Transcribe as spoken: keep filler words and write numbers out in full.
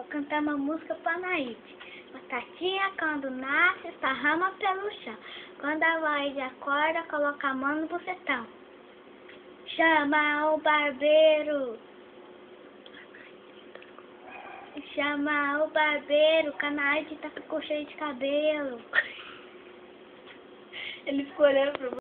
cantar uma música pra Naide. Batatinha quando nasce, esparrama pelo chão. Quando a Laide acorda, coloca a mão no bucetão. Chama o barbeiro. Chama o barbeiro, que a Naide tá ficou cheia de cabelo. Ele ficou olhando pra